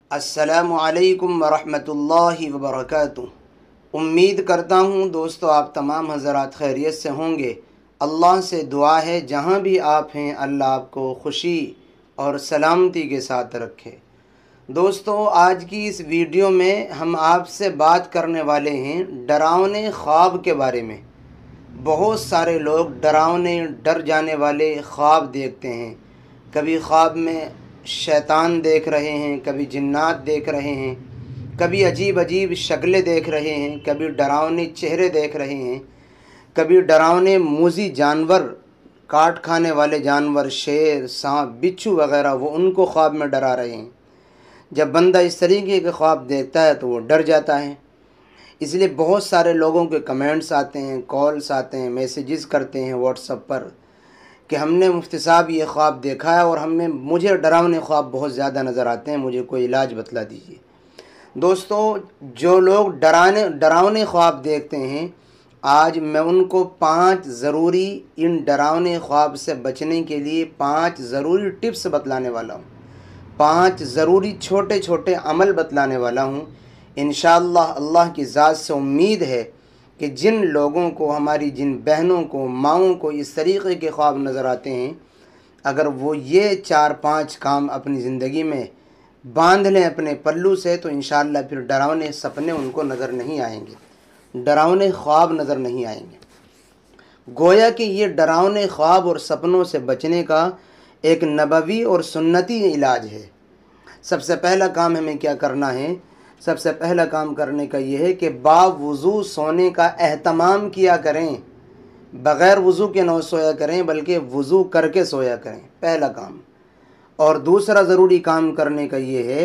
السلام علیکم ورحمۃ اللہ وبرکاتہ۔ امید کرتا ہوں دوستو آپ تمام حضرات خیریت سے ہوں گے۔ اللہ سے دعا ہے جہاں بھی آپ ہیں اللہ آپ کو خوشی اور سلامتی کے ساتھ رکھے۔ دوستو آج کی اس ویڈیو میں ہم آپ سے بات کرنے والے ہیں ڈراؤنے خواب کے بارے میں۔ بہت سارے لوگ ڈر جانے والے خواب دیکھتے ہیں۔ کبھی خواب میں شیطان دیکھ رہے ہیں، کبھی جنات دیکھ رہے ہیں، کبھی عجیب عجیب شکلیں دیکھ رہے ہیں، کبھی ڈراؤنے چہرے دیکھ رہے ہیں، کبھی ڈراؤنے موذی جانور، کاٹ کھانے والے جانور، شیر، سانپ، بچھو وغیرہ وہ ان کو خواب میں ڈرا رہے ہیں۔ جب بندہ اس طریقے کے خواب دیکھتا ہے تو وہ ڈر جاتا ہے۔ اس لیے بہت سارے لوگوں کے کمنٹس آتے ہیں، کالز آتے ہیں، میسیجز کرتے ہیں واٹس ایپ پر کہ ہم نے مفتی صاحب یہ خواب دیکھا ہے اور مجھے ڈراؤنے خواب بہت زیادہ نظر آتے ہیں، مجھے کوئی علاج بتلا دیجیے۔ دوستو جو لوگ ڈراؤنے خواب دیکھتے ہیں، آج میں ان کو 5 ضروری ان ڈراؤنے خواب سے بچنے کے لیے 5 ضروری ٹپس بتلانے والا ہوں، 5 ضروری چھوٹے چھوٹے عمل بتلانے والا ہوں۔ انشاءاللہ اللہ کی ذات سے امید ہے کہ جن لوگوں کو، ہماری جن بہنوں کو، ماؤں کو اس طریقے کے خواب نظر آتے ہیں، اگر وہ یہ 4-5 کام اپنی زندگی میں باندھ لیں اپنے پلو سے تو انشاءاللہ پھر ڈراؤنے سپنے ان کو نظر نہیں آئیں گے، ڈراؤنے خواب نظر نہیں آئیں گے۔ گویا کہ یہ ڈراؤنے خواب اور سپنوں سے بچنے کا ایک نبوی اور سنتی علاج ہے۔ سب سے پہلا کام ہمیں کیا کرنا ہے؟ سب سے پہلا کام کرنے کا یہ ہے کہ باوضو سونے کا اہتمام کیا کریں، بغیر وضو کے نہ سویا کریں بلکہ وضو کر کے سویا کریں، پہلا کام۔ اور دوسرا ضروری کام کرنے کا یہ ہے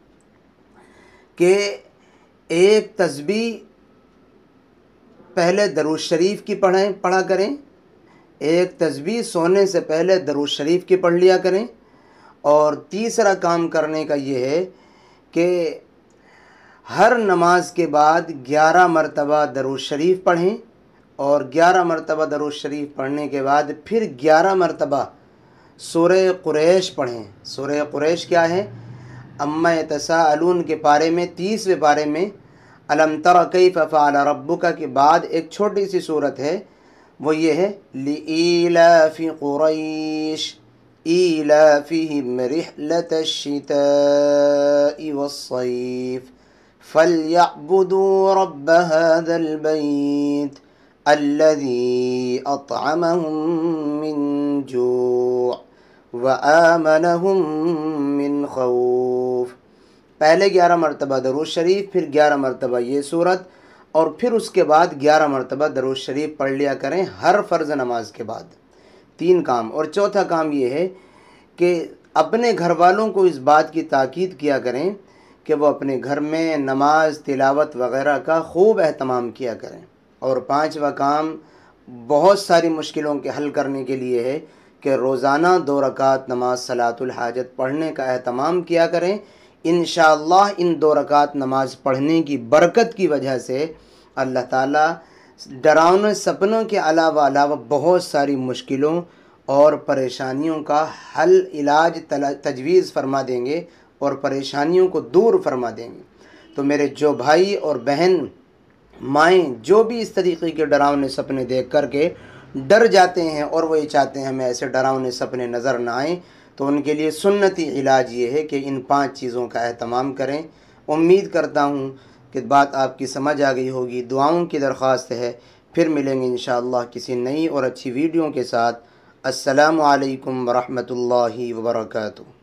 کہ ایک تسبیح پہلے درود شریف کی پڑھا کریں، ایک تسبیح سونے سے پہلے درود شریف کی پڑھ لیا کریں۔ اور تیسرا کام کرنے کا یہ ہے کہ ہر نماز کے بعد 11 مرتبہ درود شریف پڑھیں، اور 11 مرتبہ درود شریف پڑھنے کے بعد پھر 11 مرتبہ سورہ قریش پڑھیں۔ سورہ قریش کیا ہے؟ اما یتساءلون کے پارے میں 30ویں پارے میں الم تر کیف فعل ربک کے بعد ایک چھوٹی سی صورت ہے، وہ یہ ہے لإیلاف قریش ایلافہم رحلۃ الشتاء والصیف فَلْيَعْبُدُوا رَبَّ هَذَا الْبَيْتِ الَّذِي أَطْعَمَهُم مِّن جُوعٍ وَآمَنَهُم مِّن خَوْفٍ۔ پہلے 11 مرتبہ درود شریف، پھر 11 مرتبہ یہ صورت، اور پھر اس کے بعد 11 مرتبہ درود شریف پڑھ لیا کریں ہر فرض نماز کے بعد۔ 3 کام۔ اور چوتھا کام یہ ہے کہ اپنے گھر والوں کو اس بات کی تاکید کیا کریں کہ وہ اپنے گھر میں نماز، تلاوت وغیرہ کا خوب اہتمام کیا کریں۔ اور 5واں کام بہت ساری مشکلوں کے حل کرنے کے لیے ہے کہ روزانہ 2 رکعت نماز صلاۃ الحاجت پڑھنے کا اہتمام کیا کریں۔ انشاءاللہ ان 2 رکعت نماز پڑھنے کی برکت کی وجہ سے اللہ تعالیٰ ڈراؤنے سپنوں کے علاوہ بہت ساری مشکلوں اور پریشانیوں کا حل، علاج تجویز فرما دیں گے اور پریشانیوں کو دور فرما دیں گے۔ تو میرے جو بھائی اور بہن، مائیں جو بھی اس طریقے کے ڈراؤنے سپنے دیکھ کر کے ڈر جاتے ہیں اور وہ یہ چاہتے ہیں ہمیں ایسے ڈراؤنے سپنے نظر نہ آئیں، تو ان کے لیے سنتی علاج یہ ہے کہ ان 5 چیزوں کا اہتمام کریں۔ امید کرتا ہوں کہ بات آپ کی سمجھ آ گئی ہوگی۔ دعاؤں کی درخواست ہے، پھر ملیں گے انشاءاللہ کسی نئی اور اچھی ویڈیو کے ساتھ۔ السلام علیکم ورحمۃ اللہ وبرکاتہ۔